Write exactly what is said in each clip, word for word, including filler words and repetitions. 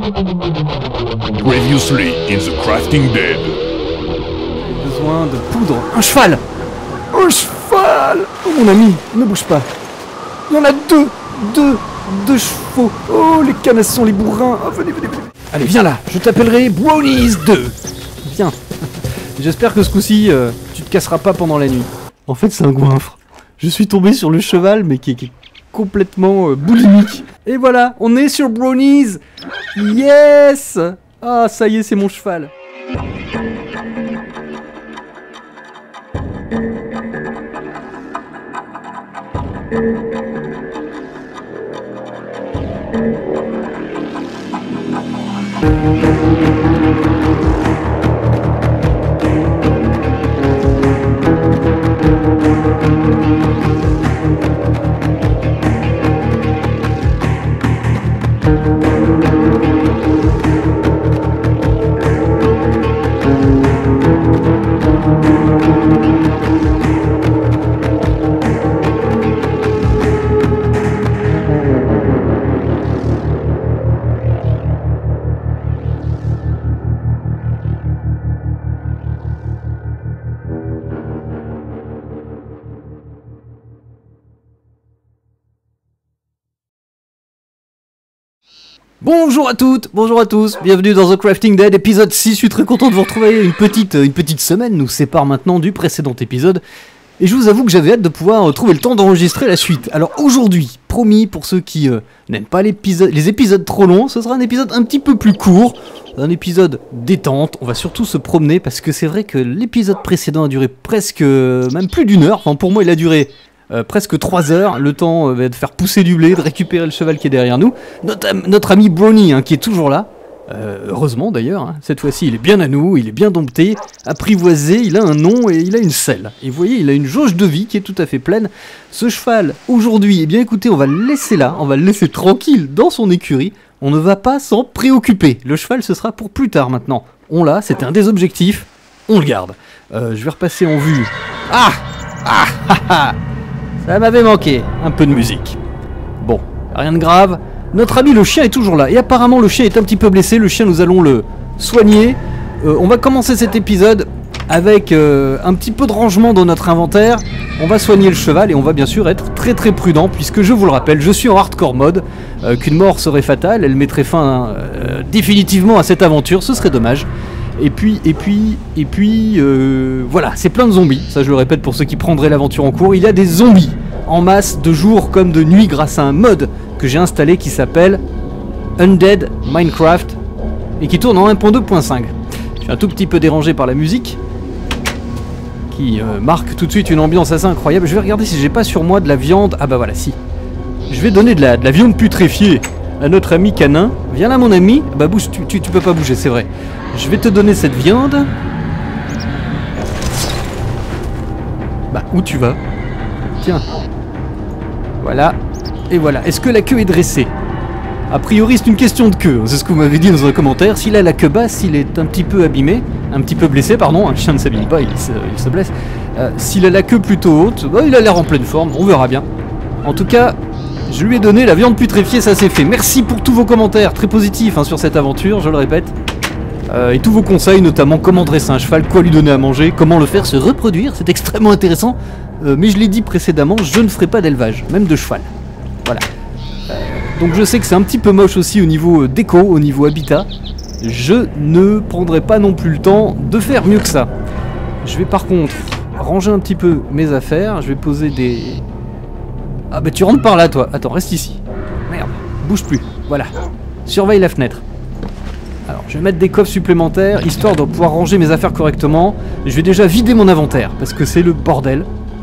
Previously in the Crafting Dead. Besoin de poudre. Un cheval. Un cheval. Oh mon ami, ne bouge pas. Il y en a deux. Deux. Deux chevaux. Oh les canassons, les bourrins. Oh, venez, venez, venez. Allez, viens là. Je t'appellerai Brownies deux. Viens. J'espère que ce coup-ci, euh, tu te casseras pas pendant la nuit. En fait, c'est un goinfre. Je suis tombé sur le cheval, mais qui est, qui est complètement euh, boulimique. Et voilà, on est sur Brownies. Yes. Ah, ça y est, c'est mon cheval. Bonjour à toutes, bonjour à tous, bienvenue dans The Crafting Dead, épisode six, je suis très content de vous retrouver, une petite, une petite semaine nous sépare maintenant du précédent épisode, et je vous avoue que j'avais hâte de pouvoir trouver le temps d'enregistrer la suite. Alors aujourd'hui, promis pour ceux qui euh, n'aiment pas les épisodes trop longs, ce sera un épisode un petit peu plus court, un épisode détente, on va surtout se promener, parce que c'est vrai que l'épisode précédent a duré presque, euh, même plus d'une heure, enfin pour moi il a duré... Euh, presque trois heures, le temps euh, de faire pousser du blé, de récupérer le cheval qui est derrière nous. Notre, notre ami Brownie, hein, qui est toujours là, euh, heureusement d'ailleurs, hein. Cette fois-ci il est bien à nous, il est bien dompté, apprivoisé, il a un nom et il a une selle. Et vous voyez, il a une jauge de vie qui est tout à fait pleine. Ce cheval, aujourd'hui, eh bien écoutez, on va le laisser là, on va le laisser tranquille dans son écurie, on ne va pas s'en préoccuper. Le cheval, ce sera pour plus tard maintenant. On l'a, c'était un des objectifs, on le garde. Euh, je vais repasser en vue. Ah Ah Ah Ah Ça m'avait manqué, un peu de musique. Bon, rien de grave. Notre ami le chien est toujours là. Et apparemment le chien est un petit peu blessé. Le chien, nous allons le soigner. Euh, on va commencer cet épisode avec euh, un petit peu de rangement dans notre inventaire. On va soigner le cheval et on va bien sûr être très très prudent. Puisque je vous le rappelle, je suis en hardcore mode. Euh, qu'une mort serait fatale. Elle mettrait fin euh, définitivement à cette aventure. Ce serait dommage. Et puis, et puis, et puis, euh, voilà, c'est plein de zombies, ça je le répète pour ceux qui prendraient l'aventure en cours, il y a des zombies en masse de jour comme de nuit grâce à un mod que j'ai installé qui s'appelle Undead Minecraft et qui tourne en un point deux point cinq. Je suis un tout petit peu dérangé par la musique qui euh, marque tout de suite une ambiance assez incroyable. Je vais regarder si j'ai pas sur moi de la viande, ah bah voilà, si. Je vais donner de la, de la viande putréfiée à notre ami canin. Viens là mon ami, bah bouge, tu, tu, tu peux pas bouger, c'est vrai. Je vais te donner cette viande. Bah, où tu vas? Tiens. Voilà. Et voilà. Est-ce que la queue est dressée? A priori, c'est une question de queue. C'est ce que vous m'avez dit dans un commentaire. S'il a la queue basse, s'il est un petit peu abîmé, un petit peu blessé, pardon. Un chien ne s'abîme pas, il se, il se blesse. Euh, S'il a la queue plutôt haute, bah, il a l'air en pleine forme. On verra bien. En tout cas, je lui ai donné la viande putréfiée, ça c'est fait. Merci pour tous vos commentaires très positifs hein, sur cette aventure, je le répète. Euh, et tous vos conseils, notamment comment dresser un cheval, quoi lui donner à manger, comment le faire se reproduire, c'est extrêmement intéressant. Euh, mais je l'ai dit précédemment, je ne ferai pas d'élevage, même de cheval. Voilà. Euh, donc je sais que c'est un petit peu moche aussi au niveau euh, déco, au niveau habitat. Je ne prendrai pas non plus le temps de faire mieux que ça. Je vais par contre ranger un petit peu mes affaires, je vais poser des... Ah bah tu rentres par là toi, attends, reste ici. Merde, bouge plus, voilà. Surveille la fenêtre. Alors, je vais mettre des coffres supplémentaires, histoire de pouvoir ranger mes affaires correctement. Je vais déjà vider mon inventaire, parce que c'est le bordel.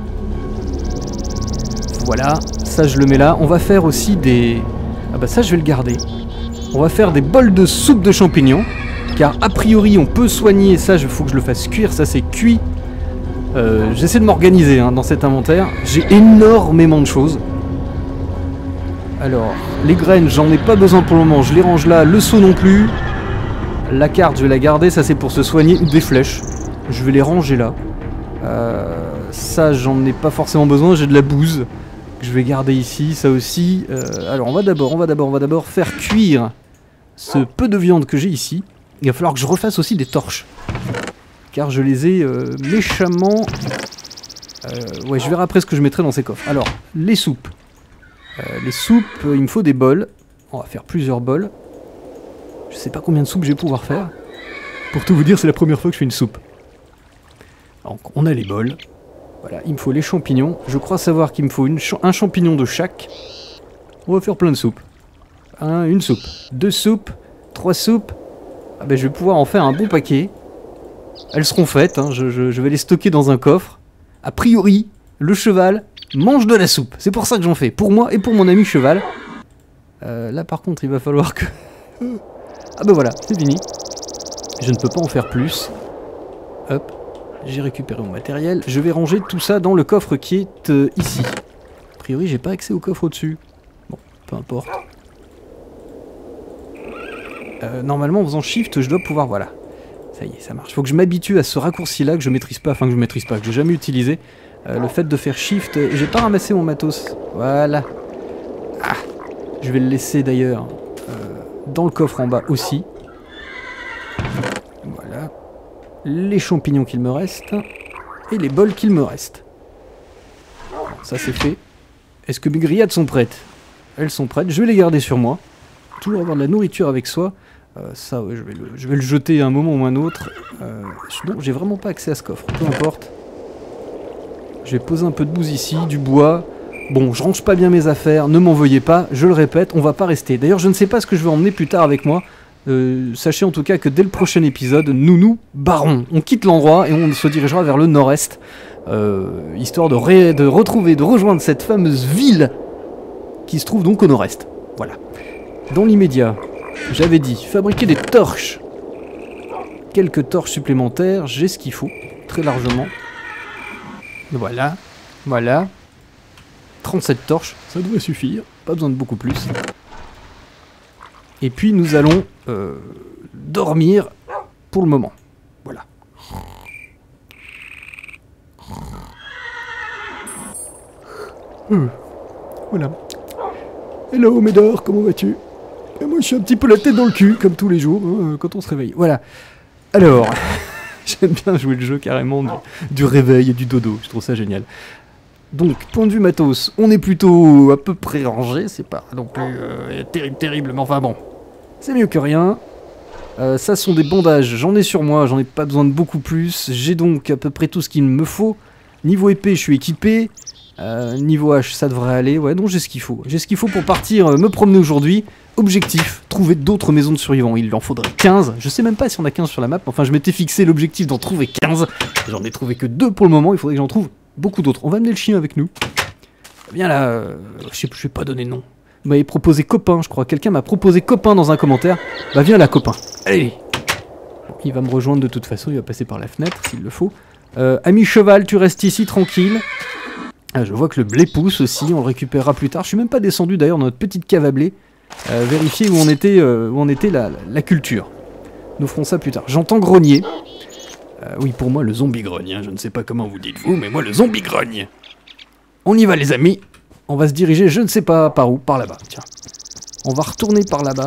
Voilà, ça je le mets là. On va faire aussi des... Ah bah ça je vais le garder. On va faire des bols de soupe de champignons, car a priori on peut soigner, ça il faut que je le fasse cuire, ça c'est cuit. Euh, J'essaie de m'organiser hein, dans cet inventaire. J'ai énormément de choses. Alors, les graines, j'en ai pas besoin pour le moment, je les range là. Le seau non plus. La carte, je vais la garder, ça c'est pour se soigner. Des flèches, je vais les ranger là. Euh, ça, j'en ai pas forcément besoin, j'ai de la bouse que je vais garder ici, ça aussi. Euh, alors, on va d'abord, on va d'abord, on va d'abord faire cuire ce peu de viande que j'ai ici, il va falloir que je refasse aussi des torches. Car je les ai euh, méchamment... Euh, ouais, je verrai après ce que je mettrai dans ces coffres. Alors, les soupes. Euh, les soupes, euh, il me faut des bols. On va faire plusieurs bols. Je sais pas combien de soupes je vais pouvoir faire. Pour tout vous dire, c'est la première fois que je fais une soupe. Donc, on a les bols. Voilà, il me faut les champignons. Je crois savoir qu'il me faut une ch un champignon de chaque. On va faire plein de soupes. Un, une soupe, deux soupes, trois soupes. Ah ben, je vais pouvoir en faire un bon paquet. Elles seront faites, hein. je, je, je vais les stocker dans un coffre. A priori, le cheval mange de la soupe. C'est pour ça que j'en fais, pour moi et pour mon ami cheval. Euh, là par contre, il va falloir que... ah ben voilà, c'est fini. Je ne peux pas en faire plus. Hop, j'ai récupéré mon matériel. Je vais ranger tout ça dans le coffre qui est euh, ici. A priori, j'ai pas accès au coffre au-dessus. Bon, peu importe. Euh, normalement, en faisant Shift, je dois pouvoir... Voilà. Ça y est, ça marche. Faut que je m'habitue à ce raccourci-là que je maîtrise pas, enfin que je maîtrise pas, que j'ai jamais utilisé. Euh, le fait de faire Shift... Et j'ai pas ramassé mon matos. Voilà. Ah, je vais le laisser d'ailleurs euh, dans le coffre en bas aussi. Voilà. Les champignons qu'il me reste. Et les bols qu'il me reste. Bon, ça c'est fait. Est-ce que mes grillades sont prêtes? Elles sont prêtes. Je vais les garder sur moi. Toujours avoir de la nourriture avec soi. Euh, ça, ouais, je vais, le, je vais le jeter à un moment ou un autre. Euh, sinon, j'ai vraiment pas accès à ce coffre. Peu importe. Je vais poser un peu de bouse ici, du bois. Bon, je range pas bien mes affaires, ne m'en veuillez pas. Je le répète, on va pas rester. D'ailleurs, je ne sais pas ce que je vais emmener plus tard avec moi. Euh, sachez en tout cas que dès le prochain épisode, nous nous barrons. On quitte l'endroit et on se dirigera vers le nord-est. Euh, histoire de, ré de retrouver, de rejoindre cette fameuse ville qui se trouve donc au nord-est. Voilà. Dans l'immédiat... J'avais dit, fabriquer des torches. Quelques torches supplémentaires, j'ai ce qu'il faut, très largement. Voilà, voilà. trente-sept torches, ça devrait suffire, pas besoin de beaucoup plus. Et puis nous allons euh, dormir pour le moment. Voilà. Hum. Voilà. Hello Médor, comment vas-tu ? Et moi je suis un petit peu la tête dans le cul, comme tous les jours, hein, quand on se réveille. Voilà. Alors, j'aime bien jouer le jeu carrément du, du réveil et du dodo, je trouve ça génial. Donc, point de vue matos, on est plutôt à peu près rangé, c'est pas non plus euh, terrible, terrible, mais enfin bon, c'est mieux que rien. Euh, ça sont des bandages, j'en ai sur moi, j'en ai pas besoin de beaucoup plus. J'ai donc à peu près tout ce qu'il me faut. Niveau épée, je suis équipé. Euh, niveau hache, ça devrait aller. Ouais, non, j'ai ce qu'il faut. J'ai ce qu'il faut pour partir euh, me promener aujourd'hui. Objectif, trouver d'autres maisons de survivants. Il en faudrait quinze. Je sais même pas si on a quinze sur la map. Enfin, je m'étais fixé l'objectif d'en trouver quinze. J'en ai trouvé que deux pour le moment. Il faudrait que j'en trouve beaucoup d'autres. On va amener le chien avec nous. Viens là. Euh, je sais plus, je vais pas donner de nom. Vous m'avez proposé copain, je crois. Quelqu'un m'a proposé copain dans un commentaire. Bah, viens là, copain. Allez. Bon, il va me rejoindre de toute façon. Il va passer par la fenêtre s'il le faut. Euh, ami cheval, tu restes ici tranquille. Ah, je vois que le blé pousse aussi, on le récupérera plus tard. Je suis même pas descendu d'ailleurs dans notre petite cave à blé. Euh, vérifier où on était, euh, où on était la, la, la culture. Nous ferons ça plus tard. J'entends grogner. Euh, oui, pour moi, le zombie grogne. Hein. Je ne sais pas comment vous dites-vous, mais moi, le zombie grogne. On y va, les amis. On va se diriger, je ne sais pas par où, par là-bas. Tiens. On va retourner par là-bas.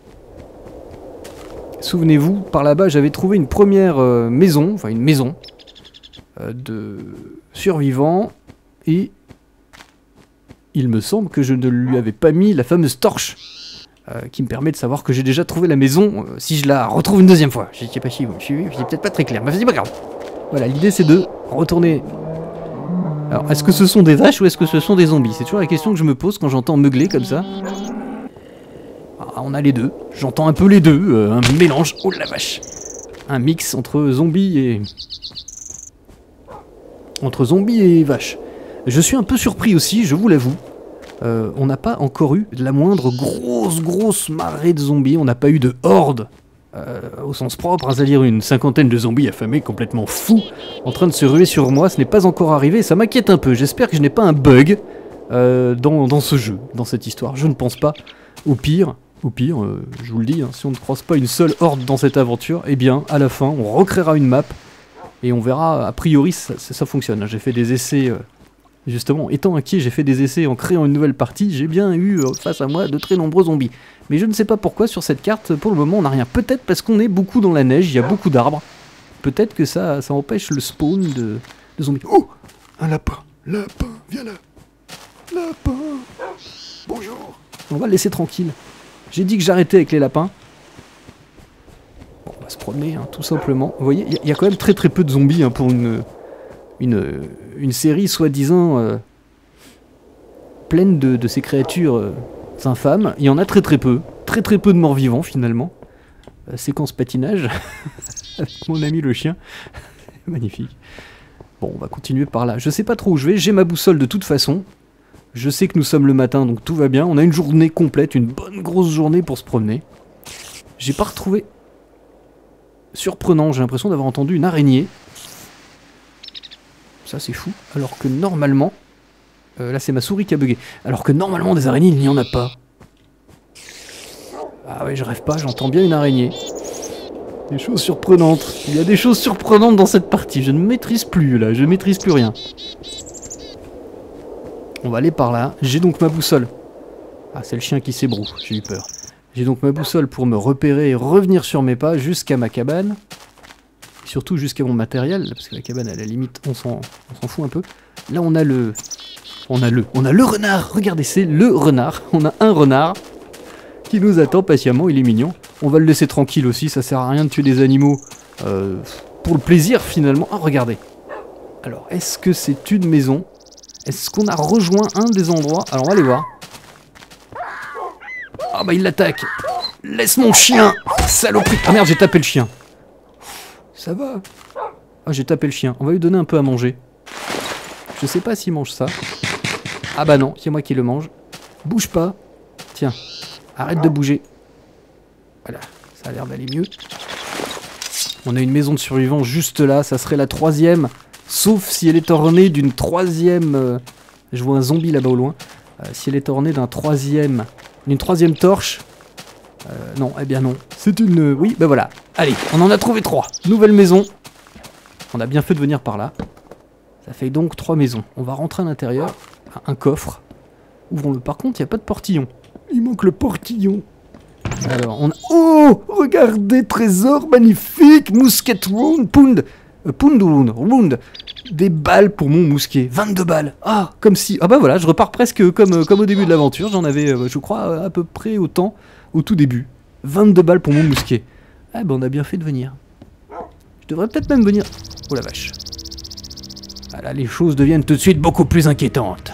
Souvenez-vous, par là-bas, j'avais trouvé une première euh, maison, enfin une maison euh, de survivants. Et il me semble que je ne lui avais pas mis la fameuse torche euh, qui me permet de savoir que j'ai déjà trouvé la maison euh, si je la retrouve une deuxième fois. Je sais pas si vous me suivez, c'est peut-être pas très clair, mais c'est pas grave. Voilà, l'idée c'est de retourner. Alors, est-ce que ce sont des vaches ou est-ce que ce sont des zombies? C'est toujours la question que je me pose quand j'entends meugler comme ça. Ah, on a les deux, j'entends un peu les deux, euh, un mélange, oh la vache. Un mix entre zombies et... Entre zombies et vaches. Je suis un peu surpris aussi, je vous l'avoue. Euh, on n'a pas encore eu la moindre grosse, grosse marée de zombies. On n'a pas eu de horde, euh, au sens propre. C'est-à-dire une cinquantaine de zombies affamés, complètement fous, en train de se ruer sur moi. Ce n'est pas encore arrivé, ça m'inquiète un peu. J'espère que je n'ai pas un bug euh, dans, dans ce jeu, dans cette histoire. Je ne pense pas. Au pire, au pire, euh, je vous le dis, hein, si on ne croise pas une seule horde dans cette aventure, eh bien, à la fin, on recréera une map. Et on verra, a priori, ça, ça, ça fonctionne. J'ai fait des essais... Euh, Justement, étant inquiet, j'ai fait des essais en créant une nouvelle partie, j'ai bien eu euh, face à moi de très nombreux zombies. Mais je ne sais pas pourquoi sur cette carte, pour le moment on n'a rien. Peut-être parce qu'on est beaucoup dans la neige, il y a beaucoup d'arbres. Peut-être que ça, ça empêche le spawn de, de zombies. Oh, un lapin, lapin, viens là. Lapin, bonjour. On va le laisser tranquille. J'ai dit que j'arrêtais avec les lapins. Bon, on va se promener, hein, tout simplement. Vous voyez, il y, y a quand même très très peu de zombies hein, pour une, une, une série soi-disant euh, pleine de, de ces créatures euh, infâmes. Il y en a très très peu. Très très peu de morts vivants finalement. Euh, séquence patinage avec mon ami le chien. Magnifique. Bon, on va continuer par là. Je sais pas trop où je vais. J'ai ma boussole de toute façon. Je sais que nous sommes le matin, donc tout va bien. On a une journée complète, une bonne grosse journée pour se promener. J'ai pas retrouvé... Surprenant, j'ai l'impression d'avoir entendu une araignée. Ça, c'est fou. Alors que normalement... Euh, là, c'est ma souris qui a bugué. Alors que normalement, des araignées, il n'y en a pas. Ah ouais, je rêve pas, j'entends bien une araignée. Des choses surprenantes. Il y a des choses surprenantes dans cette partie. Je ne maîtrise plus, là. Je ne maîtrise plus rien. On va aller par là. J'ai donc ma boussole. Ah, c'est le chien qui s'ébroue. J'ai eu peur. J'ai donc ma boussole pour me repérer et revenir sur mes pas jusqu'à ma cabane. Et surtout jusqu'à mon matériel. Parce que la cabane, à la limite, on s'en fout un peu. Là, on a le... On a le... On a le renard. Regardez, c'est le renard. On a un renard qui nous attend patiemment. Il est mignon. On va le laisser tranquille aussi. Ça sert à rien de tuer des animaux euh, pour le plaisir, finalement. Ah, regardez. Alors, est-ce que c'est une maison ? Est-ce qu'on a rejoint un des endroits? Alors on va aller voir. Ah bah il l'attaque. Laisse mon chien, saloperie. Ah merde, j'ai tapé le chien. Ça va. Ah j'ai tapé le chien. On va lui donner un peu à manger. Je sais pas s'il mange ça. Ah bah non, c'est moi qui le mange. Bouge pas. Tiens, arrête de bouger. Voilà, ça a l'air d'aller mieux. On a une maison de survivants juste là. Ça serait la troisième. Sauf si elle est ornée d'une troisième... Euh, je vois un zombie là-bas au loin. Euh, si elle est ornée d'un troisième... D'une troisième torche... Euh, non, eh bien non. C'est une... Euh, oui, ben voilà. Allez, on en a trouvé trois. Nouvelle maison. On a bien fait de venir par là. Ça fait donc trois maisons. On va rentrer à l'intérieur. Un coffre. Ouvrons-le. Par contre, il n'y a pas de portillon. Il manque le portillon. Alors, on a... Oh, regardez, trésor magnifique. Mousquet wound, pound... Pound wound, wound, des balles pour mon mousquet, vingt-deux balles. Ah, comme si, ah bah voilà, je repars presque comme, comme au début de l'aventure. J'en avais, je crois, à peu près autant au tout début. vingt-deux balles pour mon mousquet. Ah bah on a bien fait de venir. Je devrais peut-être même venir. Oh la vache. Ah là, les choses deviennent tout de suite beaucoup plus inquiétantes.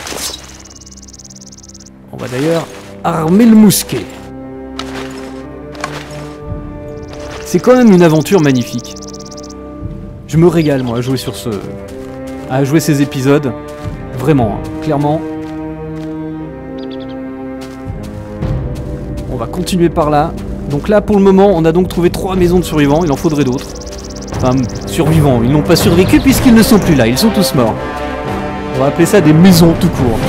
On va d'ailleurs armer le mousquet. C'est quand même une aventure magnifique. Je me régale, moi, à jouer sur ce... à jouer ces épisodes. Vraiment, hein, clairement. On va continuer par là. Donc là, pour le moment, on a donc trouvé trois maisons de survivants. Il en faudrait d'autres. Enfin, survivants. Ils n'ont pas survécu puisqu'ils ne sont plus là. Ils sont tous morts. On va appeler ça des maisons tout court.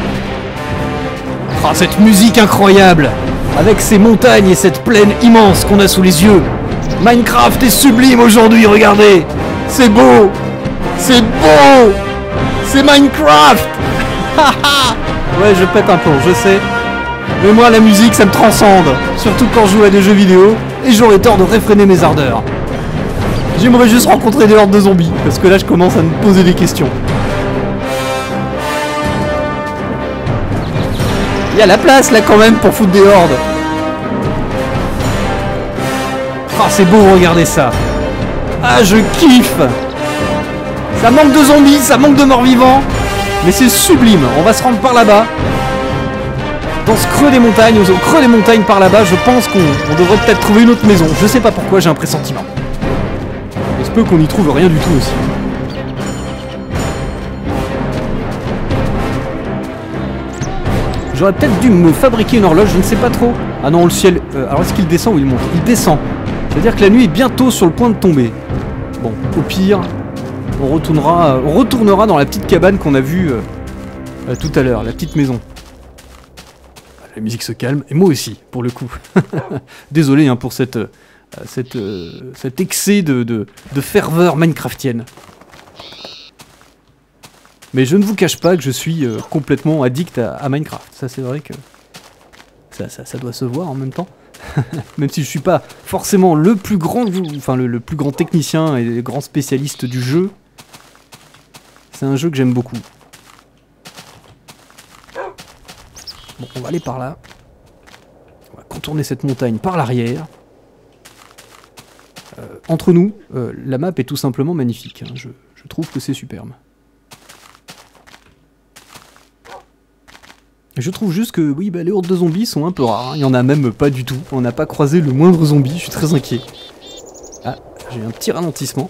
Ah, cette musique incroyable! Avec ces montagnes et cette plaine immense qu'on a sous les yeux. Minecraft est sublime aujourd'hui, regardez! C'est beau! C'est beau! C'est Minecraft! Ouais, je pète un plomb, je sais. Mais moi, la musique, ça me transcende. Surtout quand je joue à des jeux vidéo. Et j'aurais tort de réfréner mes ardeurs. J'aimerais juste rencontrer des hordes de zombies. Parce que là, je commence à me poser des questions. Il y a la place, là, quand même, pour foutre des hordes. Ah, c'est beau, regardez ça. Ah, je kiffe. Ça manque de zombies, ça manque de morts vivants. Mais c'est sublime. On va se rendre par là-bas. Dans ce creux des montagnes, au creux des montagnes par là-bas, je pense qu'on on devrait peut-être trouver une autre maison. Je sais pas pourquoi, j'ai un pressentiment. Il se peut qu'on n'y trouve rien du tout aussi. J'aurais peut-être dû me fabriquer une horloge, je ne sais pas trop. Ah non, le ciel... Euh, alors est-ce qu'il descend ou il monte? Il descend. C'est-à-dire que la nuit est bientôt sur le point de tomber. Bon, au pire, on retournera, on retournera dans la petite cabane qu'on a vue euh, euh, tout à l'heure, la petite maison. La musique se calme, et moi aussi, pour le coup. Désolé hein, pour cette, euh, cette, euh, cet excès de, de, de ferveur minecraftienne. Mais je ne vous cache pas que je suis euh, complètement addict à, à Minecraft. Ça, c'est vrai que ça, ça, ça doit se voir en même temps. Même si je suis pas forcément le plus grand, enfin le, le plus grand technicien et le grand spécialiste du jeu, c'est un jeu que j'aime beaucoup. Bon, on va aller par là. On va contourner cette montagne par l'arrière. Euh, entre nous, euh, la map est tout simplement magnifique. Hein. Je, je trouve que c'est superbe. Je trouve juste que oui, bah, les hordes de zombies sont un peu rares. Hein. Il y en a même pas du tout. On n'a pas croisé le moindre zombie. Je suis très inquiet. Ah, j'ai eu un petit ralentissement.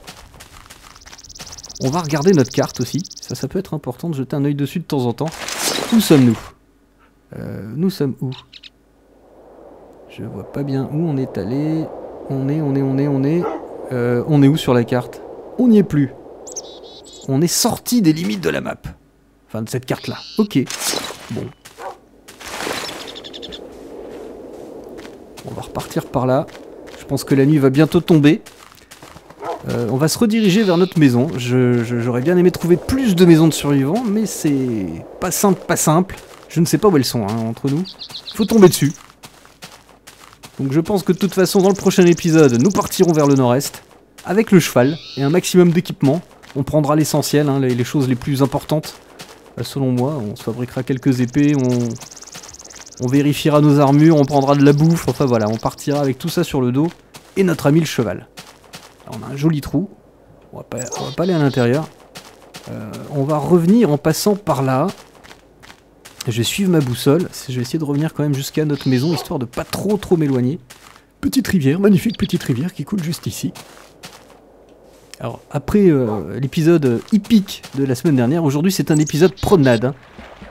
On va regarder notre carte aussi. Ça, ça peut être important de jeter un œil dessus de temps en temps. Où sommes-nous ? euh, Nous sommes où ? Je vois pas bien où on est allé. On est, on est, on est, on est... Euh, on est où sur la carte ? On n'y est plus. On est sorti des limites de la map. Enfin, de cette carte-là. Ok. Bon. On va repartir par là. Je pense que la nuit va bientôt tomber. Euh, on va se rediriger vers notre maison. Je, je, j'aurais bien aimé trouver plus de maisons de survivants, mais c'est pas simple, pas simple. Je ne sais pas où elles sont, hein, entre nous. Faut tomber dessus. Donc je pense que de toute façon, dans le prochain épisode, nous partirons vers le nord-est, avec le cheval et un maximum d'équipement. On prendra l'essentiel, hein, les, les choses les plus importantes. Euh, selon moi, on se fabriquera quelques épées, on, on vérifiera nos armures, on prendra de la bouffe, enfin voilà, on partira avec tout ça sur le dos, et notre ami le cheval. Là, on a un joli trou, on va pas, on va pas aller à l'intérieur. Euh, on va revenir en passant par là. Je vais suivre ma boussole, je vais essayer de revenir quand même jusqu'à notre maison, histoire de pas trop trop m'éloigner. Petite rivière, magnifique petite rivière qui coule juste ici. Alors, après euh, l'épisode hippique de la semaine dernière, aujourd'hui c'est un épisode promenade. Hein.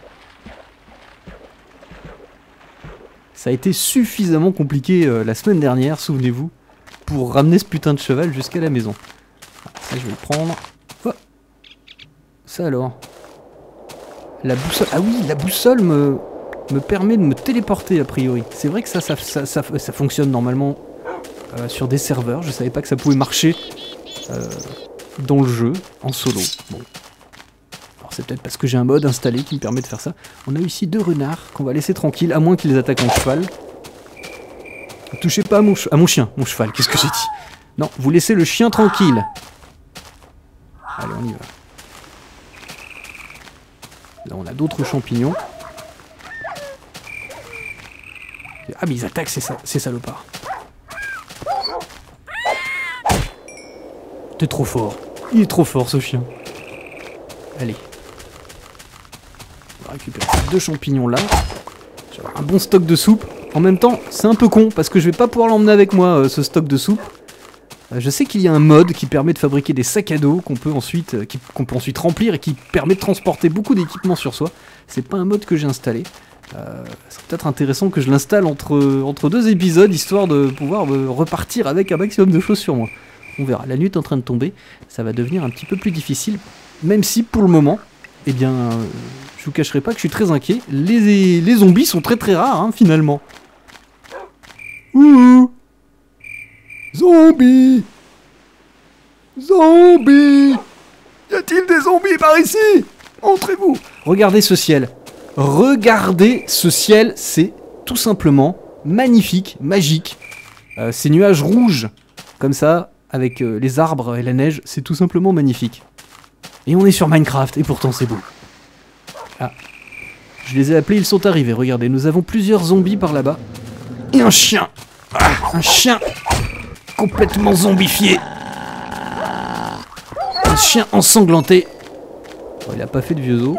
Ça a été suffisamment compliqué euh, la semaine dernière, souvenez-vous, pour ramener ce putain de cheval jusqu'à la maison. Ça, je vais le prendre. Oh. Ça alors. La boussole. Ah oui, la boussole me, me permet de me téléporter a priori. C'est vrai que ça, ça, ça, ça, ça fonctionne normalement euh, sur des serveurs. Je savais pas que ça pouvait marcher. Euh, dans le jeu, en solo. Bon. Alors c'est peut-être parce que j'ai un mode installé qui me permet de faire ça. On a ici deux renards qu'on va laisser tranquilles, à moins qu'ils les attaquent en cheval. Ne touchez pas à mon, à mon chien, mon cheval, qu'est-ce que j'ai dit? Non, vous laissez le chien tranquille. Allez, on y va. Là, on a d'autres champignons. Ah, mais ils attaquent ces, ces salopards. T'es trop fort. Il est trop fort ce chien. Allez. On va récupérer ces deux champignons là. J'ai un bon stock de soupe. En même temps, c'est un peu con parce que je vais pas pouvoir l'emmener avec moi euh, ce stock de soupe. Euh, je sais qu'il y a un mode qui permet de fabriquer des sacs à dos qu'on peut ensuite euh, qui, qu'on peut ensuite remplir et qui permet de transporter beaucoup d'équipements sur soi. C'est pas un mode que j'ai installé. Euh, c'est peut-être intéressant que je l'installe entre, entre deux épisodes histoire de pouvoir euh, repartir avec un maximum de choses sur moi. On verra, la nuit est en train de tomber, ça va devenir un petit peu plus difficile, même si pour le moment, eh bien, euh, je vous cacherai pas que je suis très inquiet, les, les zombies sont très très rares, hein, finalement. Ouh! Zombies! Zombies! Y a-t-il des zombies par ici? Montrez-vous! Regardez ce ciel, regardez ce ciel, c'est tout simplement magnifique, magique. Euh, ces nuages rouges, comme ça, avec euh, les arbres et la neige, c'est tout simplement magnifique. Et on est sur Minecraft, et pourtant c'est beau. Ah, je les ai appelés, ils sont arrivés, regardez, nous avons plusieurs zombies par là-bas. Et un chien. Ah, un chien complètement zombifié. Un chien ensanglanté. Oh, il a pas fait de vieux os.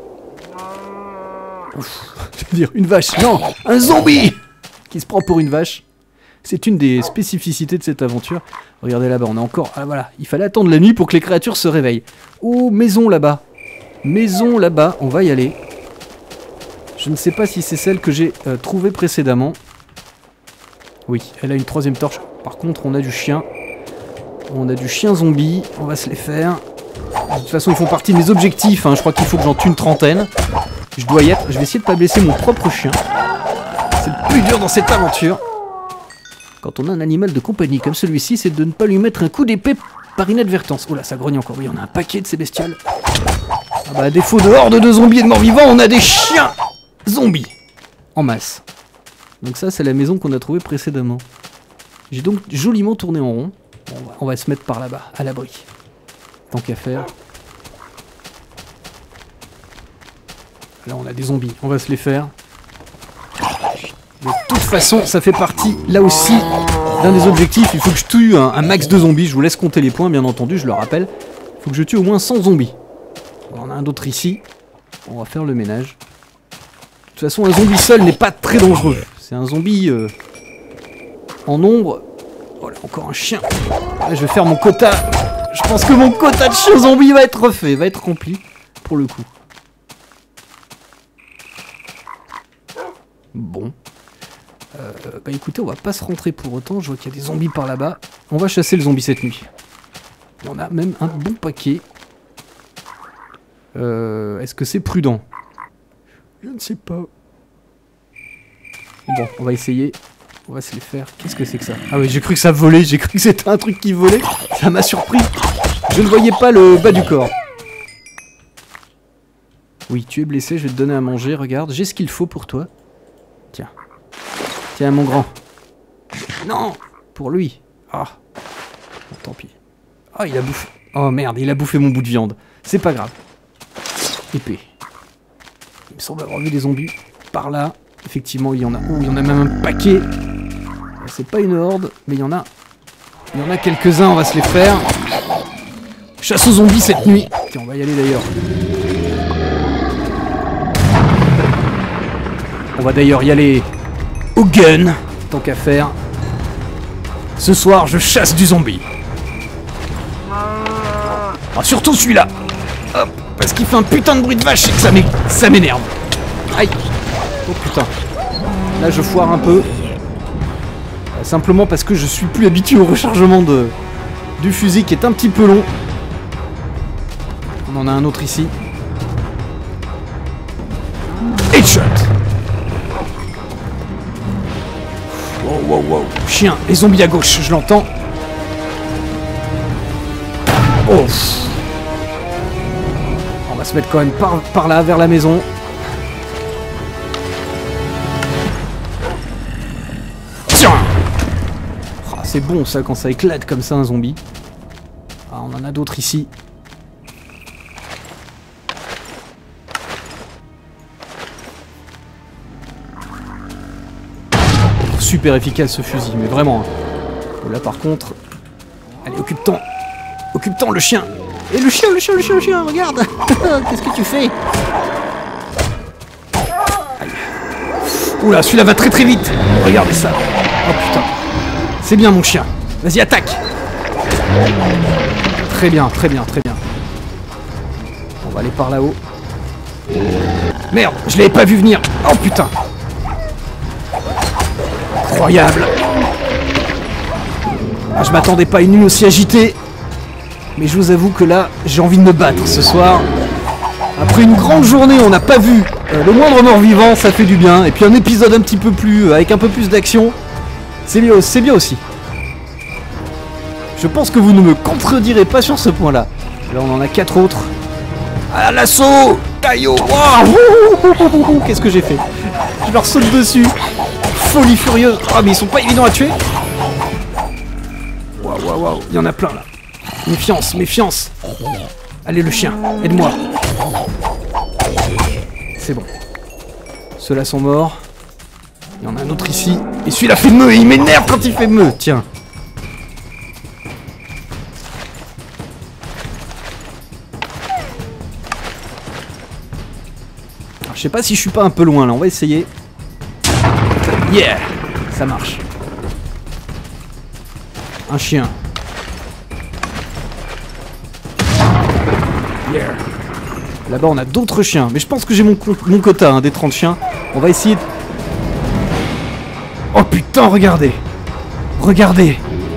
Ouf, je veux dire, une vache, non, un zombie qui se prend pour une vache. C'est une des spécificités de cette aventure. Regardez là-bas, on a encore... Ah voilà, il fallait attendre la nuit pour que les créatures se réveillent. Oh, maison là-bas. Maison là-bas, on va y aller. Je ne sais pas si c'est celle que j'ai euh, trouvée précédemment. Oui, elle a une troisième torche. Par contre, on a du chien. On a du chien zombie, on va se les faire. De toute façon, ils font partie de mes objectifs, hein. Je crois qu'il faut que j'en tue une trentaine. Je dois y être. Je vais essayer de pas blesser mon propre chien. C'est le plus dur dans cette aventure. Quand on a un animal de compagnie comme celui-ci, c'est de ne pas lui mettre un coup d'épée par inadvertance. Oh là, ça grogne encore. Oui, on a un paquet de ces bestioles. Ah bah, à défaut de hordes de zombies et de morts-vivants, on a des chiens zombies en masse. Donc ça, c'est la maison qu'on a trouvée précédemment. J'ai donc joliment tourné en rond. Bon, on va, on va se mettre par là-bas, à l'abri. Tant qu'à faire. Là, on a des zombies, on va se les faire. De toute façon, ça fait partie, là aussi, d'un des objectifs. Il faut que je tue un, un max de zombies. Je vous laisse compter les points, bien entendu, je le rappelle. Il faut que je tue au moins cent zombies. On en a un d'autre ici. On va faire le ménage. De toute façon, un zombie seul n'est pas très dangereux. C'est un zombie euh, en nombre. Voilà, encore un chien. Là, je vais faire mon quota. Je pense que mon quota de chiens zombies va être refait, va être rempli, pour le coup. Bon. Euh, bah écoutez, on va pas se rentrer pour autant. Je vois qu'il y a des zombies par là-bas. On va chasser le zombie cette nuit. On a même un bon paquet. Euh, Est-ce que c'est prudent? Je ne sais pas. Bon, on va essayer. On va se les faire. Qu'est-ce que c'est que ça? Ah oui, j'ai cru que ça volait. J'ai cru que c'était un truc qui volait. Ça m'a surpris. Je ne voyais pas le bas du corps. Oui, tu es blessé. Je vais te donner à manger. Regarde, j'ai ce qu'il faut pour toi. Tiens. Tiens, mon grand. Non, pour lui. Ah. Bon, tant pis. Ah, il a bouffé. Oh merde, il a bouffé mon bout de viande. C'est pas grave. Épée. Il me semble avoir vu des zombies par là. Effectivement, il y en a. Oh, il y en a même un paquet. C'est pas une horde, mais il y en a. Il y en a quelques-uns, on va se les faire. Chasse aux zombies cette nuit. Tiens, on va y aller d'ailleurs. On va d'ailleurs y aller au gun, tant qu'à faire. Ce soir, je chasse du zombie. Ah, surtout celui-là. Hop, parce qu'il fait un putain de bruit de vache et que ça m'é- ça m'énerve. Aïe. Oh putain. Là, je foire un peu. Euh, simplement parce que je suis plus habitué au rechargement de, du fusil qui est un petit peu long. On en a un autre ici. Headshot. Wow, wow, wow. Chien, les zombies à gauche, je l'entends. Oh. On va se mettre quand même par, par là, vers la maison. Tiens. Oh, c'est bon ça, quand ça éclate comme ça un zombie. Ah, on en a d'autres ici. Super efficace ce fusil, mais vraiment. Là par contre... Allez, occupe-t'en. Occupe-t'en le chien. Et le chien, le chien, le chien, le chien, regarde. Qu'est-ce que tu fais? Aïe. Oula, celui-là va très très vite. Regardez ça. Oh putain. C'est bien mon chien. Vas-y, attaque. Très bien, très bien, très bien. On va aller par là-haut. Merde, je l'avais pas vu venir. Oh putain. Incroyable. Ah, je m'attendais pas à une nuit aussi agitée. Mais je vous avoue que là, j'ai envie de me battre ce soir. Après une grande journée, on n'a pas vu euh, le moindre mort-vivant, ça fait du bien. Et puis un épisode un petit peu plus... Euh, avec un peu plus d'action, c'est bien, c'est bien aussi. Je pense que vous ne me contredirez pas sur ce point-là. Là, on en a quatre autres. Ah, l'assaut Caillot. Wow. Qu'est-ce que j'ai fait? Je leur saute dessus. Folie furieuse. Ah, oh, mais ils sont pas évidents à tuer. Waouh, waouh, waouh. Il y en a plein, là. Méfiance, méfiance. Allez, le chien, aide-moi. C'est bon. Ceux-là sont morts. Il y en a un autre ici. Et celui-là fait meuh. Et il m'énerve quand il fait meuh. Tiens. Alors, je sais pas si je suis pas un peu loin, là. On va essayer. Yeah. Ça marche. Un chien. Yeah. Là-bas on a d'autres chiens, mais je pense que j'ai mon, mon quota hein, des trente chiens. On va essayer de... Oh putain, regardez. Regardez.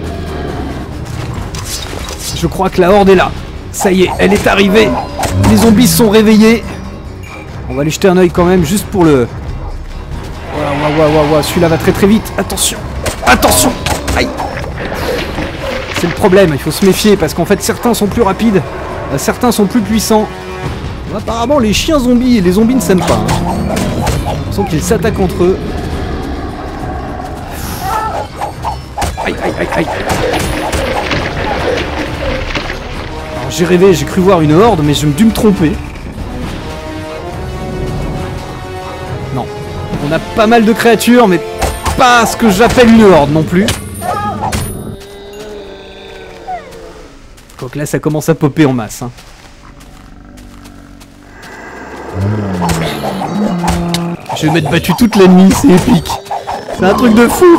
Je crois que la horde est là. Ça y est, elle est arrivée. Les zombies se sont réveillés. On va aller jeter un oeil quand même, juste pour le... Waouh, waouh, waouh, waouh, celui-là va très très vite. Attention. Attention. Aïe. C'est le problème, il faut se méfier, parce qu'en fait certains sont plus rapides. Certains sont plus puissants. Apparemment les chiens zombies et les zombies ne s'aiment pas. Hein. On sent qu'ils s'attaquent entre eux. Aïe aïe aïe aïe. Alors j'ai rêvé, j'ai cru voir une horde, mais j'ai dû me tromper. Non. On a pas mal de créatures, mais pas ce que j'appelle une horde non plus. Donc là ça commence à popper en masse. Hein. Je vais m'être battu toute la nuit, c'est épique. C'est un truc de fou.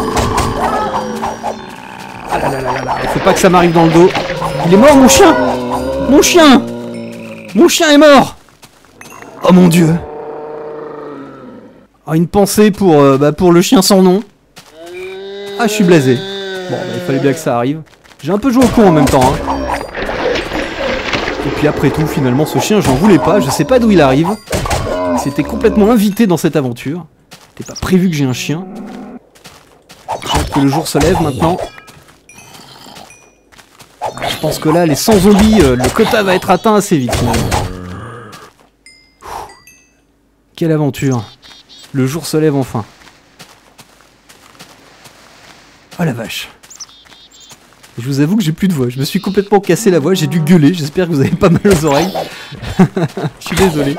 Ah là là là là là. Faut pas que ça m'arrive dans le dos. Il est mort mon chien. Mon chien. Mon chien est mort. Oh mon dieu. Oh, une pensée pour, euh, bah, pour le chien sans nom. Ah je suis blasé. Bon bah, il fallait bien que ça arrive. J'ai un peu joué au con en même temps. Hein. Et puis après tout, finalement, ce chien, j'en voulais pas. Je sais pas d'où il arrive. C'était complètement invité dans cette aventure. C'était pas prévu que j'ai un chien. J'ai hâte que le jour se lève maintenant. Je pense que là, les cent zombies, euh, le quota va être atteint assez vite finalement. Quelle aventure. Le jour se lève enfin. Oh la vache. Je vous avoue que j'ai plus de voix, je me suis complètement cassé la voix, j'ai dû gueuler, j'espère que vous avez pas mal aux oreilles. Je suis désolé.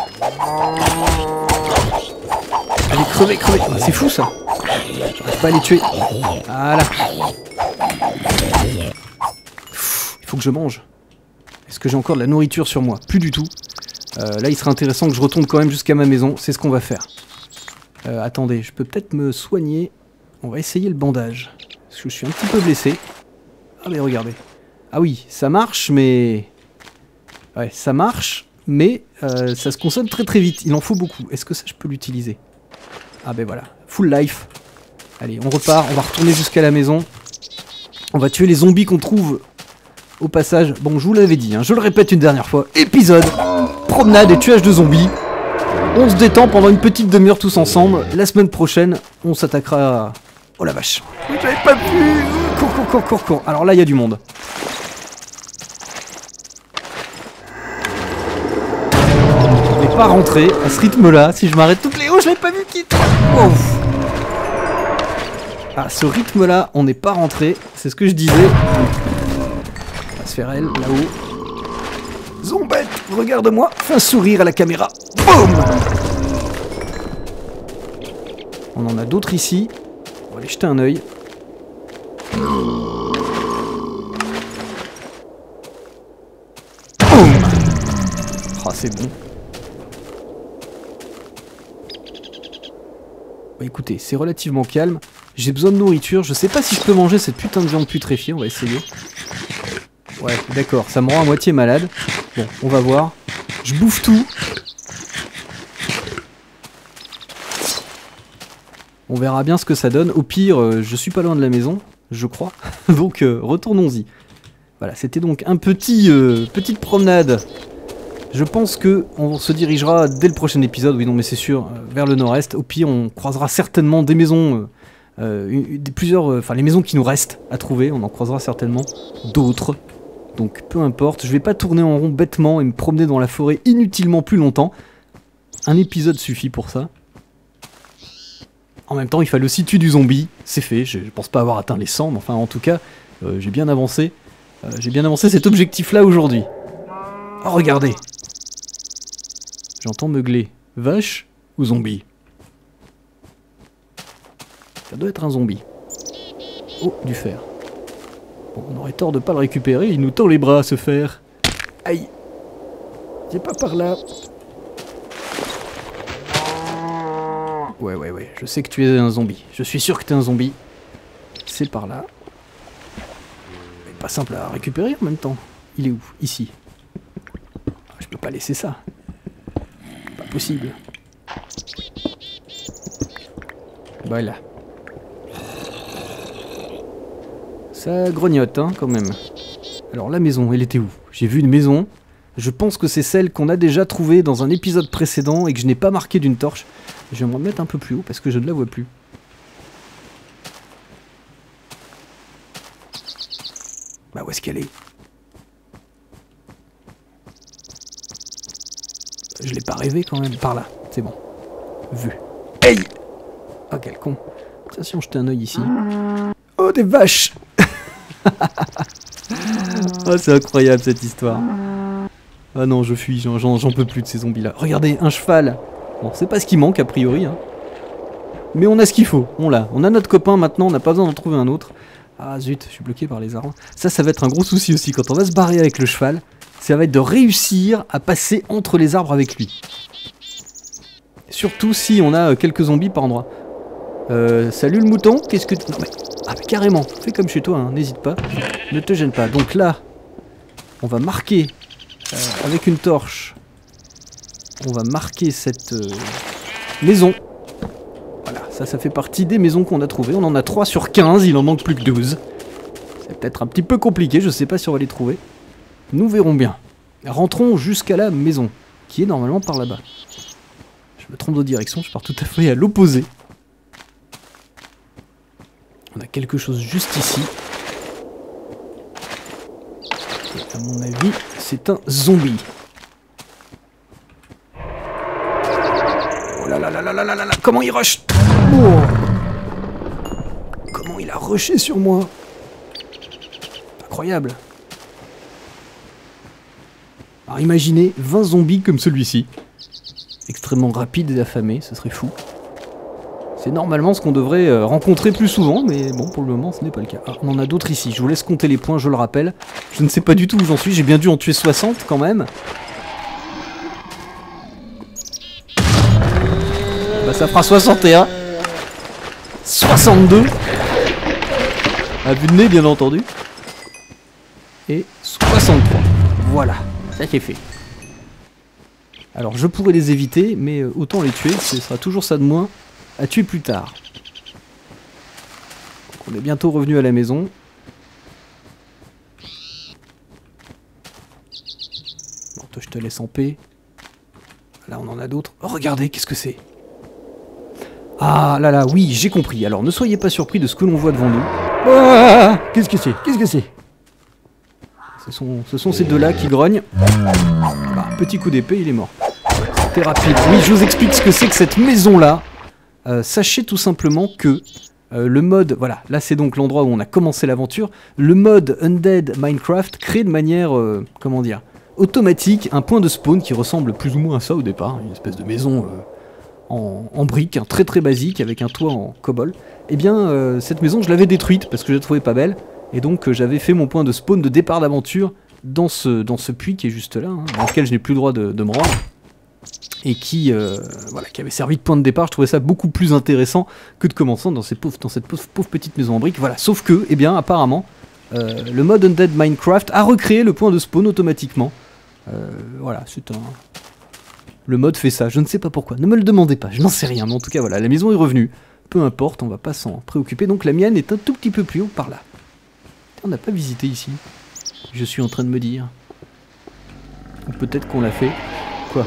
Allez, crevez, crevez. Oh, c'est fou ça. J'arrive pas à les tuer. Voilà. Il faut que je mange. Est-ce que j'ai encore de la nourriture sur moi? Plus du tout. Euh, là, il serait intéressant que je retourne quand même jusqu'à ma maison, c'est ce qu'on va faire. Euh, attendez, je peux peut-être me soigner. On va essayer le bandage. Parce que je suis un petit peu blessé. Ah mais regardez. Ah oui, ça marche, mais... Ouais, ça marche, mais euh, ça se consomme très très vite. Il en faut beaucoup. Est-ce que ça, je peux l'utiliser? Ah ben voilà. Full life. Allez, on repart. On va retourner jusqu'à la maison. On va tuer les zombies qu'on trouve au passage. Bon, je vous l'avais dit, hein, je le répète une dernière fois. Épisode, promenade et tuage de zombies. On se détend pendant une petite demi-heure tous ensemble. La semaine prochaine, on s'attaquera à... Oh la vache. J'avais pas pu. Cours, cours, cours, cours, cours. Alors là, il y a du monde. Je vais pas rentrer à ce rythme-là. Si je m'arrête toutes les... Oh, je l'avais pas vu qui... Oh. À ce rythme-là, on n'est pas rentré. C'est ce que je disais. On va se faire elle, là-haut. Zombette, regarde-moi. Fais un sourire à la caméra. Boum. On en a d'autres ici. On va aller jeter un œil. Boum. Ah, c'est bon. Bah, écoutez, c'est relativement calme. J'ai besoin de nourriture. Je sais pas si je peux manger cette putain de viande putréfiée. On va essayer. Ouais, d'accord. Ça me rend à moitié malade. Bon, on va voir. Je bouffe tout. On verra bien ce que ça donne. Au pire, euh, je suis pas loin de la maison, je crois. Donc, euh, retournons-y. Voilà, c'était donc un petit euh, petite promenade. Je pense que on se dirigera dès le prochain épisode, oui non mais c'est sûr, euh, vers le nord-est. Au pire, on croisera certainement des maisons, euh, euh, une, des, plusieurs, enfin euh, les maisons qui nous restent à trouver. On en croisera certainement d'autres. Donc, peu importe. Je vais pas tourner en rond bêtement et me promener dans la forêt inutilement plus longtemps. Un épisode suffit pour ça. En même temps, il fallait aussi tuer du zombie, c'est fait, je, je pense pas avoir atteint les cent, mais enfin en tout cas, euh, j'ai bien avancé. Euh, j'ai bien avancé cet objectif-là aujourd'hui. Oh, regardez. J'entends meugler. Vache ou zombie? Ça doit être un zombie. Oh, du fer. Bon, on aurait tort de pas le récupérer, il nous tend les bras, ce fer. Aïe. J'ai pas par là. Ouais, ouais, ouais, je sais que tu es un zombie. Je suis sûr que tu es un zombie. C'est par là. Mais pas simple à récupérer en même temps. Il est où? Ici. Je peux pas laisser ça. Pas possible. Voilà. Ça grognote, hein, quand même. Alors, la maison, elle était où? J'ai vu une maison. Je pense que c'est celle qu'on a déjà trouvée dans un épisode précédent et que je n'ai pas marqué d'une torche. Je vais me remettre un peu plus haut parce que je ne la vois plus. Bah où est-ce qu'elle est? Je l'ai pas rêvé quand même. Par là, c'est bon. Vu. Hey. Oh quel con. Tiens si on jetait un œil ici. Oh des vaches. Oh c'est incroyable cette histoire. Ah non je fuis, j'en peux plus de ces zombies là. Regardez, un cheval. Bon c'est pas ce qui manque a priori hein. Mais on a ce qu'il faut, on l'a. On a notre copain maintenant, on n'a pas besoin d'en trouver un autre. Ah zut, je suis bloqué par les arbres. Ça, ça va être un gros souci aussi quand on va se barrer avec le cheval. Ça va être de réussir à passer entre les arbres avec lui. Surtout si on a quelques zombies par endroit. Euh, salut le mouton, qu'est-ce que tu... Non, mais... Ah mais carrément, fais comme chez toi, hein, n'hésite pas. Ne te gêne pas. Donc là, on va marquer euh, avec une torche. On va marquer cette euh, maison. Voilà, ça, ça fait partie des maisons qu'on a trouvées. On en a trois sur quinze, il en manque plus que douze. C'est peut-être un petit peu compliqué, je sais pas si on va les trouver. Nous verrons bien. Rentrons jusqu'à la maison, qui est normalement par là-bas. Je me trompe de direction, je pars tout à fait à l'opposé. On a quelque chose juste ici. Et à mon avis, c'est un zombie. Oh là là là là là là là là, comment il rush! Oh. Comment il a rushé sur moi! Incroyable! Alors imaginez vingt zombies comme celui-ci. Extrêmement rapide et affamé, ce serait fou. C'est normalement ce qu'on devrait euh, rencontrer plus souvent, mais bon, pour le moment, ce n'est pas le cas. Ah, on en a d'autres ici, je vous laisse compter les points, je le rappelle. Je ne sais pas du tout où j'en suis, j'ai bien dû en tuer soixante quand même. Bah ça fera soixante et un. soixante-deux. À vue de nez, bien entendu. Et soixante-trois. Voilà, ça c'est fait. Alors je pourrais les éviter, mais autant les tuer, ce sera toujours ça de moins à tuer plus tard. Donc on est bientôt revenu à la maison. Bon, toi je te laisse en paix. Là on en a d'autres. Oh regardez, qu'est-ce que c'est? Ah là là, oui, j'ai compris. Alors ne soyez pas surpris de ce que l'on voit devant nous. Ah, qu'est-ce que c'est? Qu'est-ce que c'est? Ce sont, ce sont ces deux-là qui grognent. Bah, petit coup d'épée, il est mort. C'était rapide. Oui, je vous explique ce que c'est que cette maison-là. Euh, sachez tout simplement que euh, le mode... Voilà, là c'est donc l'endroit où on a commencé l'aventure. Le mode Undead Minecraft crée de manière... Euh, comment dire, automatique un point de spawn qui ressemble plus ou moins à ça au départ. Une espèce de maison euh, en, en briques, hein, très très basique, avec un toit en cobble. Eh bien, euh, cette maison, je l'avais détruite parce que je la trouvais pas belle. Et donc euh, j'avais fait mon point de spawn de départ d'aventure dans ce, dans ce puits qui est juste là, hein, dans lequel je n'ai plus le droit de, de me rendre. Et qui, euh, voilà, qui avait servi de point de départ. Je trouvais ça beaucoup plus intéressant que de commencer dans, ces pauvres, dans cette pauvre, pauvre petite maison en briques. Voilà. Sauf que, eh bien, apparemment, euh, le mode Undead Minecraft a recréé le point de spawn automatiquement. Euh, voilà, c'est un... Le mode fait ça, je ne sais pas pourquoi. Ne me le demandez pas, je n'en sais rien. Mais en tout cas, voilà, la maison est revenue. Peu importe, on va pas s'en préoccuper. Donc la mienne est un tout petit peu plus haut par là. On n'a pas visité ici. Je suis en train de me dire. Ou peut-être qu'on l'a fait. Quoi?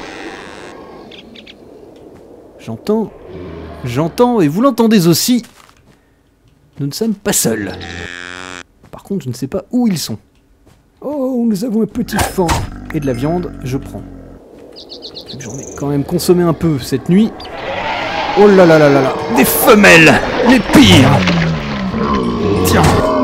J'entends. J'entends, et vous l'entendez aussi. Nous ne sommes pas seuls. Par contre, je ne sais pas où ils sont. Oh, nous avons un petit fan. Et de la viande, je prends. J'en ai quand même consommé un peu cette nuit. Oh là là là là là. Des femelles! Les pires! Tiens!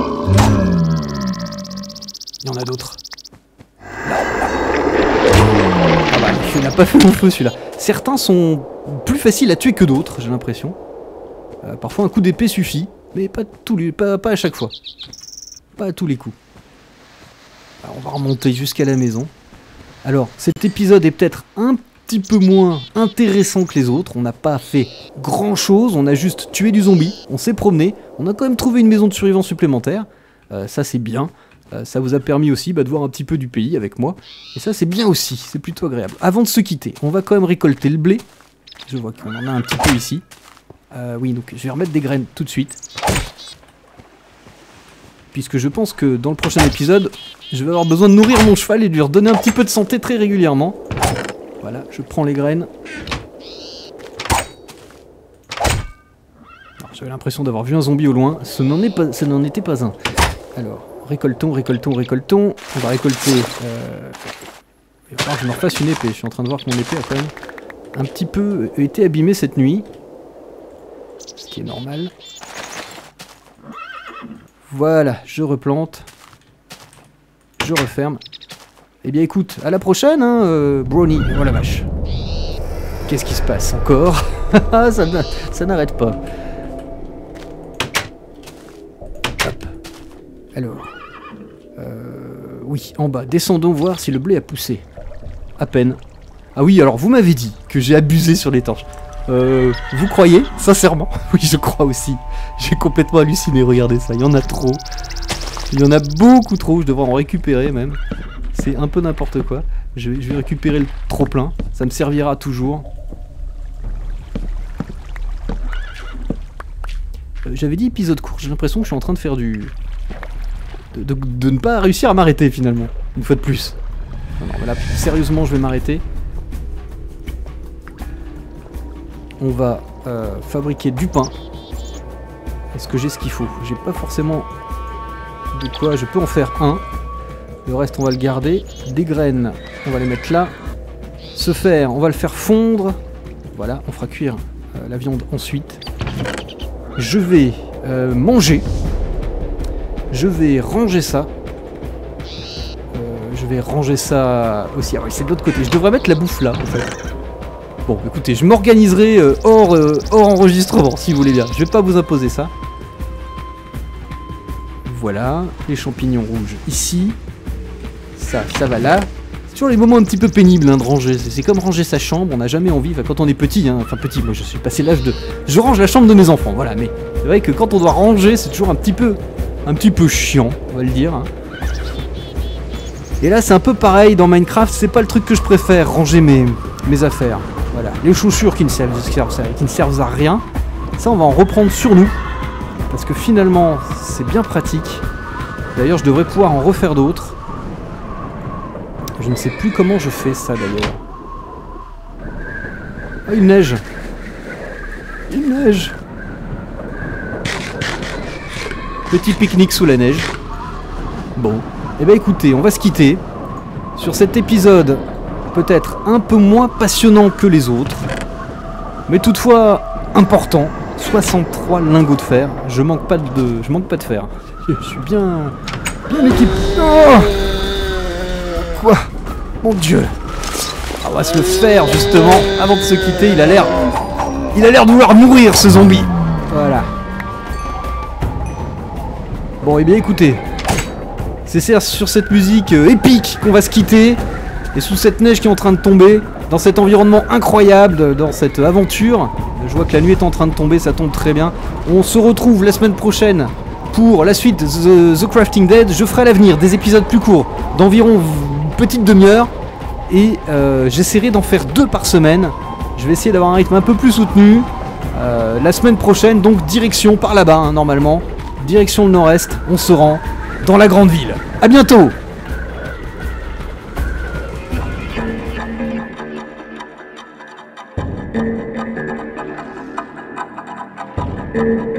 Il y en a d'autres. Là, là. Ah bah, il n'a pas fait long feu celui-là. Certains sont plus faciles à tuer que d'autres, j'ai l'impression. Euh, parfois un coup d'épée suffit, mais pas, tous les, pas, pas à chaque fois. Pas à tous les coups. Alors, on va remonter jusqu'à la maison. Alors, cet épisode est peut-être un petit peu moins intéressant que les autres. On n'a pas fait grand-chose, on a juste tué du zombie, on s'est promené, on a quand même trouvé une maison de survivants supplémentaire. Euh, ça c'est bien. Euh, ça vous a permis aussi bah, de voir un petit peu du pays avec moi. Et ça c'est bien aussi, c'est plutôt agréable. Avant de se quitter, on va quand même récolter le blé. Je vois qu'on en a un petit peu ici. Euh, oui, donc je vais remettre des graines tout de suite. Puisque je pense que dans le prochain épisode, je vais avoir besoin de nourrir mon cheval et de lui redonner un petit peu de santé très régulièrement. Voilà, je prends les graines. J'avais l'impression d'avoir vu un zombie au loin. Ce n'en est pas, ce n'en était pas un. Alors, récoltons, récoltons, récoltons. On va récolter euh, Il va falloir que je me refasse une épée. Je suis en train de voir que mon épée a quand même un petit peu été abîmée cette nuit. Ce qui est normal. Voilà, je replante. Je referme. Eh bien écoute, à la prochaine, hein, euh, Brownie. Oh la vache. Qu'est-ce qui se passe encore? Ça, ça n'arrête pas. Hop. Alors. Euh, oui, en bas. Descendons voir si le blé a poussé. À peine. Ah oui, alors vous m'avez dit que j'ai abusé sur les torches. Euh, vous croyez? Sincèrement? Oui, je crois aussi. J'ai complètement halluciné, regardez ça. Il y en a trop. Il y en a beaucoup trop, je devrais en récupérer même. C'est un peu n'importe quoi. Je vais, je vais récupérer le trop plein. Ça me servira toujours. Euh, J'avais dit épisode court, j'ai l'impression que je suis en train de faire du... De, de, de ne pas réussir à m'arrêter finalement. Une fois de plus. Non, non, là, sérieusement, je vais m'arrêter. On va euh, fabriquer du pain. Est-ce que j'ai ce qu'il faut? J'ai pas forcément de quoi. Je peux en faire un. Le reste, on va le garder. Des graines, on va les mettre là. Ce fer, on va le faire fondre. Voilà, on fera cuire euh, la viande ensuite. Je vais euh, manger. Je vais ranger ça. Euh, je vais ranger ça aussi. Ah oui, c'est de l'autre côté. Je devrais mettre la bouffe là, en fait. Bon, écoutez, je m'organiserai euh, hors, euh, hors enregistrement, si vous voulez bien. Je vais pas vous imposer ça. Voilà, les champignons rouges ici. Ça, ça va là. C'est toujours les moments un petit peu pénibles hein, de ranger. C'est comme ranger sa chambre, on n'a jamais envie, enfin, quand on est petit, hein, enfin petit, moi je suis passé l'âge de... Je range la chambre de mes enfants, voilà, mais c'est vrai que quand on doit ranger, c'est toujours un petit peu... Un petit peu chiant, on va le dire. Hein. Et là, c'est un peu pareil, dans Minecraft, c'est pas le truc que je préfère, ranger mes, mes affaires. Voilà, les chaussures qui ne, servent, qui ne servent à rien, ça on va en reprendre sur nous, parce que finalement c'est bien pratique. D'ailleurs je devrais pouvoir en refaire d'autres. Je ne sais plus comment je fais ça d'ailleurs. Ah, il neige. Il neige. Petit pique-nique sous la neige. Bon, et eh ben écoutez, on va se quitter sur cet épisode peut-être un peu moins passionnant que les autres, mais toutefois important. soixante-trois lingots de fer. Je manque pas de, je manque pas de fer. Je suis bien, bien équipé. Oh quoi? Mon Dieu. Ah, on va se le faire justement avant de se quitter. Il a l'air, il a l'air de vouloir mourir ce zombie. Voilà. Bon, et eh bien écoutez, c'est sur cette musique euh, épique qu'on va se quitter. Et sous cette neige qui est en train de tomber, dans cet environnement incroyable, dans cette aventure, je vois que la nuit est en train de tomber, ça tombe très bien. On se retrouve la semaine prochaine pour la suite de The, The Crafting Dead. Je ferai à l'avenir des épisodes plus courts, d'environ une petite demi-heure. Et euh, j'essaierai d'en faire deux par semaine. Je vais essayer d'avoir un rythme un peu plus soutenu. Euh, la semaine prochaine, donc direction par là-bas, hein, normalement. Direction le nord-est, on se rend dans la grande ville. A bientôt! Thank you.